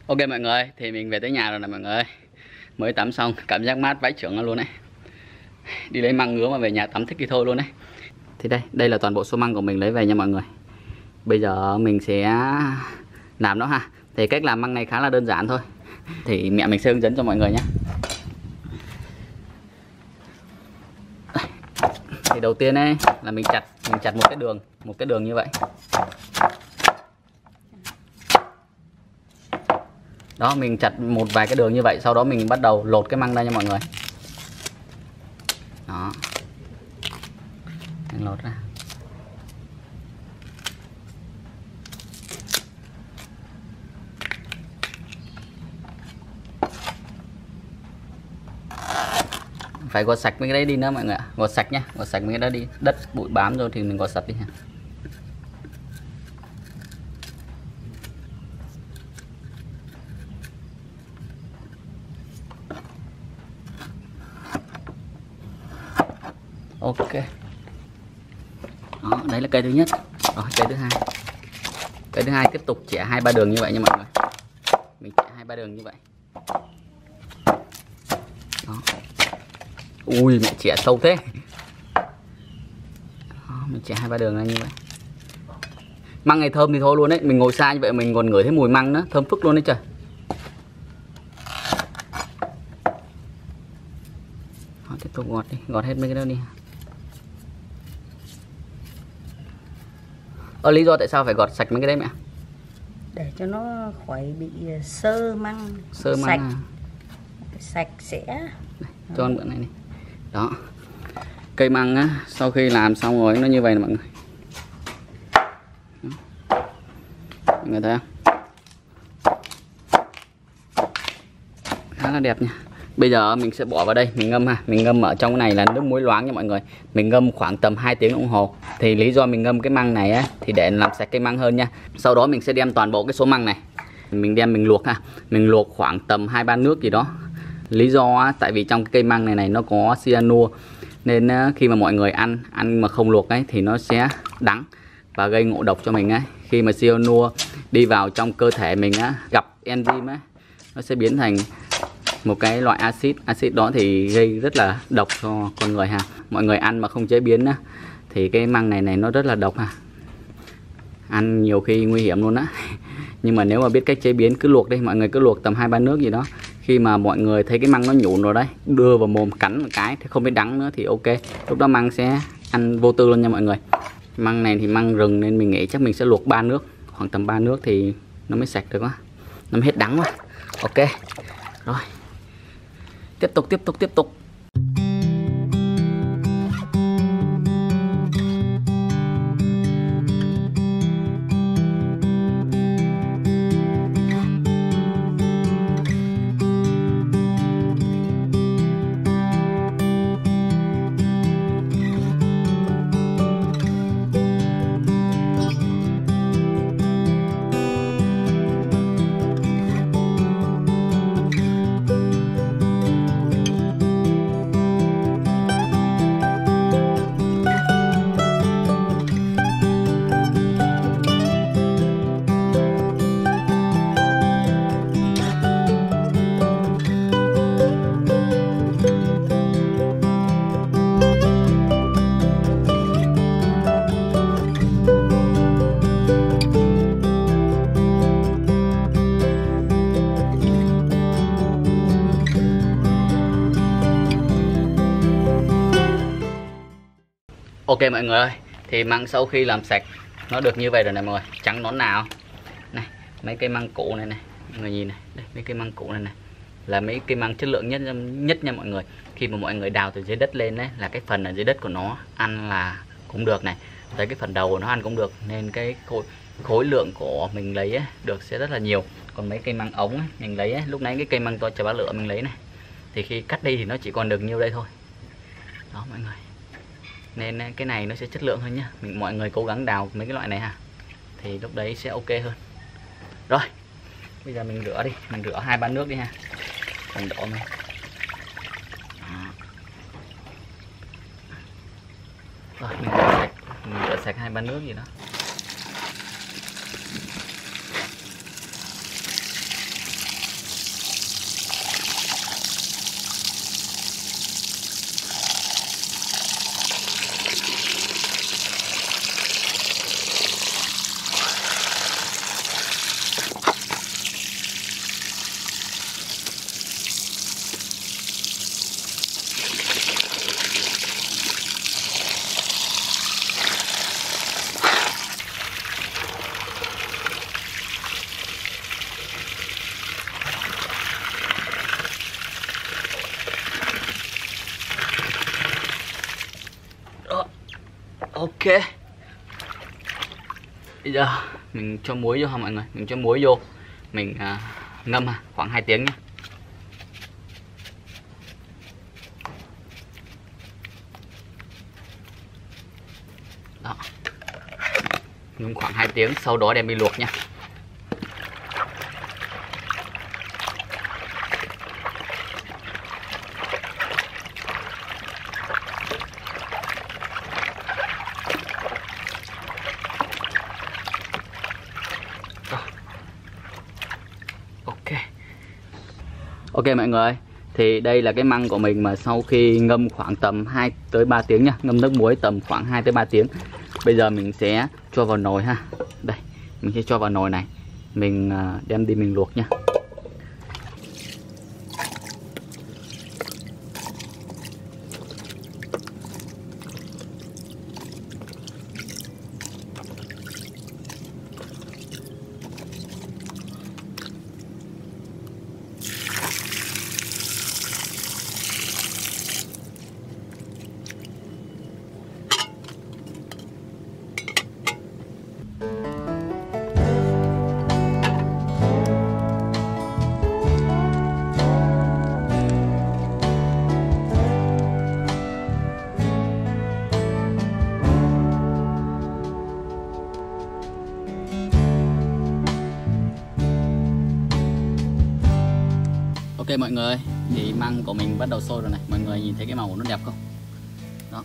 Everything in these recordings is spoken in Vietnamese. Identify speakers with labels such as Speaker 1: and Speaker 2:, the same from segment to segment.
Speaker 1: Ok mọi người ơi, thì mình về tới nhà rồi nè mọi người ơi. Mới tắm xong, cảm giác mát vãi chưởng luôn đấy. Đi lấy măng ngứa mà về nhà tắm thích thì thôi luôn đấy. Thì đây là toàn bộ số măng của mình lấy về nha mọi người. Bây giờ mình sẽ làm nó ha. Thì cách làm măng này khá là đơn giản thôi. Thì mẹ mình sẽ hướng dẫn cho mọi người nhé. Thì đầu tiên ấy là mình chặt một cái đường như vậy. Đó, mình chặt một vài cái đường như vậy, sau đó mình bắt đầu lột cái măng ra nha mọi người. Đó. Mình lột ra. Phải gọt sạch mấy cái đấy đi nữa mọi người ạ. Gọt sạch nhá, gọt sạch mấy cái đó đi. Đất bụi bám rồi thì mình gọt sạch đi ha. Ok. Đó, đấy là cây thứ nhất. Rồi cây thứ hai. Cây thứ hai tiếp tục chẻ 2-3 đường như vậy nha mọi người. Mình chẻ 2-3 đường như vậy. Đó. Ui mẹ chẻ sâu thế. Đó, mình chẻ 2-3 đường ra như vậy. Măng này thơm thì thôi luôn đấy, mình ngồi xa như vậy mình còn ngửi thấy mùi măng nữa, thơm phức luôn đấy trời. Đó, tiếp tục gọt đi, gọt hết mấy cái đó đi. Lý do tại sao phải gọt sạch mấy cái đấy mẹ?
Speaker 2: Để cho nó khỏi bị sơ măng.
Speaker 1: Sơ măng
Speaker 2: sạch,
Speaker 1: à?
Speaker 2: Sạch sẽ.
Speaker 1: Đây, cho ăn bữa này này. Đó. Cây măng á, sau khi làm xong rồi nó như vậy nè mọi người. Đó. Mọi người thấy không? Khá là đẹp nha. Bây giờ mình sẽ bỏ vào đây, mình ngâm ha. Mình ngâm ở trong cái này là nước muối loãng nha mọi người. Mình ngâm khoảng tầm 2 tiếng đồng hồ. Thì lý do mình ngâm cái măng này á thì để làm sạch cây măng hơn nha. Sau đó mình sẽ đem toàn bộ cái số măng này mình đem mình luộc ha. Mình luộc khoảng tầm 2-3 nước gì đó. Lý do á, tại vì trong cái cây măng này nó có cyanua, nên khi mà mọi người ăn mà không luộc ấy thì nó sẽ đắng và gây ngộ độc cho mình ấy. Khi mà cyanua đi vào trong cơ thể mình á, gặp enzyme ấy, nó sẽ biến thành một cái loại axit đó thì gây rất là độc cho con người ha. Mọi người ăn mà không chế biến á thì cái măng này nó rất là độc ha. Ăn nhiều khi nguy hiểm luôn á. Nhưng mà nếu mà biết cách chế biến cứ luộc đi, mọi người cứ luộc tầm 2-3 nước gì đó. Khi mà mọi người thấy cái măng nó nhũn rồi đấy, đưa vào mồm cắn một cái thì không biết đắng nữa thì ok. Lúc đó măng sẽ ăn vô tư luôn nha mọi người. Măng này thì măng rừng nên mình nghĩ chắc mình sẽ luộc 3 nước, khoảng tầm 3 nước thì nó mới sạch được á. Nó mới hết đắng quá. Ok. Rồi. Tiếp tục. Ok mọi người ơi, thì măng sau khi làm sạch nó được như vậy rồi này mọi người, trắng nõn nào. Này, mấy cây măng củ này này, mọi người nhìn này, đây mấy cây măng củ này này là mấy cây măng chất lượng nhất nha mọi người. Khi mà mọi người đào từ dưới đất lên đấy là cái phần ở dưới đất của nó ăn là cũng được này, tới cái phần đầu của nó ăn cũng được, nên cái khối lượng của mình lấy ấy, được sẽ rất là nhiều. Còn mấy cây măng ống ấy, mình lấy ấy, lúc nãy cái cây măng to chà bá lửa mình lấy này thì khi cắt đi thì nó chỉ còn được nhiêu đây thôi. Đó mọi người. Nên cái này nó sẽ chất lượng hơn nhá. Mọi người cố gắng đào mấy cái loại này ha. Thì lúc đấy sẽ ok hơn. Rồi. Bây giờ mình rửa đi, mình rửa 2-3 nước đi ha. Mình đổ này. Rồi mình rửa sạch 2-3 nước gì đó. Ok, bây giờ mình cho muối vô ha mọi người, mình cho muối vô, mình ngâm khoảng 2 tiếng nhé. Đó, ngâm khoảng 2 tiếng, sau đó đem đi luộc nha. Ok mọi người, thì đây là cái măng của mình mà sau khi ngâm khoảng tầm 2 tới 3 tiếng nha, ngâm nước muối tầm khoảng 2 tới 3 tiếng. Bây giờ mình sẽ cho vào nồi ha. Đây, mình sẽ cho vào nồi này. Mình đem đi mình luộc nha. Ok mọi người, thì măng của mình bắt đầu sôi rồi này. Mọi người nhìn thấy cái màu của nó đẹp không? Đó,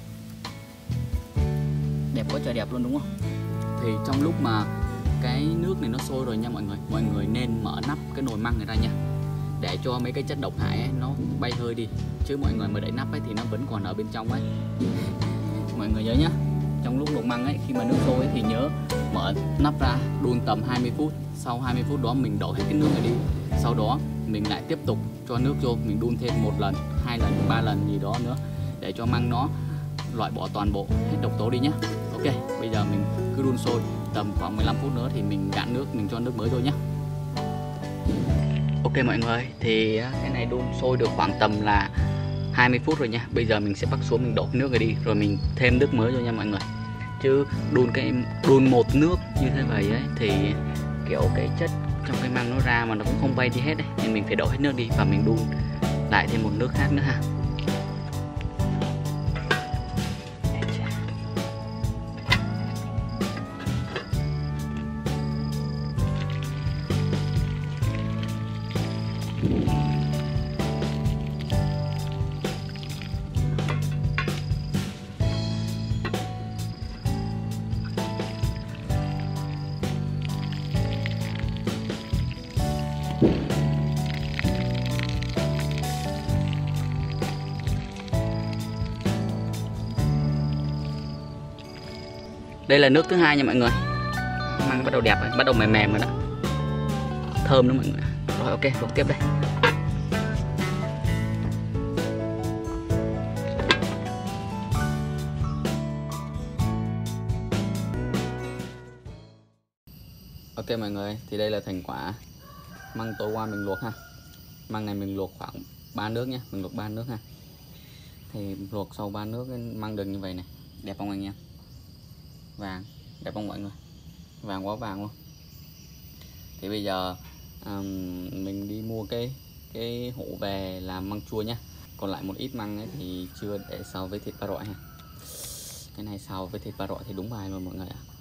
Speaker 1: đẹp quá trời đẹp luôn đúng không? Thì trong lúc mà cái nước này nó sôi rồi nha mọi người nên mở nắp cái nồi măng này ra nha, để cho mấy cái chất độc hại ấy, nó bay hơi đi. Chứ mọi người mà đậy nắp ấy thì nó vẫn còn ở bên trong ấy. Mọi người nhớ nhá, trong lúc luộc măng ấy, khi mà nước sôi ấy, thì nhớ mở nắp ra, đun tầm 20 phút. Sau 20 phút đó mình đổ hết cái nước này đi. Sau đó mình lại tiếp tục cho nước vô, mình đun thêm 1 lần, 2 lần, 3 lần gì đó nữa, để cho măng nó loại bỏ toàn bộ hết độc tố đi nhé. Ok, bây giờ mình cứ đun sôi tầm khoảng 15 phút nữa thì mình cạn nước, mình cho nước mới vô nhé. Ok mọi người, thì cái này đun sôi được khoảng tầm là 20 phút rồi nha. Bây giờ mình sẽ bắt xuống, mình đổ nước này đi, rồi mình thêm nước mới vô nha mọi người. Chứ đun một nước như thế vậy ấy thì kiểu cái chất trong cái măng nó ra mà nó cũng không bay đi hết ấy. Nên mình phải đổ hết nước đi và mình đun lại thêm một nước khác nữa ha. Đây là nước thứ hai nha mọi người. Măng bắt đầu đẹp rồi, bắt đầu mềm mềm rồi đó. Thơm đó mọi người. Rồi ok, luộc tiếp đây. Ok mọi người, thì đây là thành quả măng tối qua mình luộc ha. Măng này mình luộc khoảng 3 nước nhé, mình luộc 3 nước ha. Thì luộc sau 3 nước măng được như vậy này. Đẹp không anh em? Vàng, đẹp không mọi người? Vàng quá vàng luôn. Thì bây giờ mình đi mua cái hũ về làm măng chua nhá. Còn lại một ít măng ấy thì chưa để xào với thịt ba rọi ha. Cái này xào với thịt ba rọi thì đúng bài luôn mọi người ạ.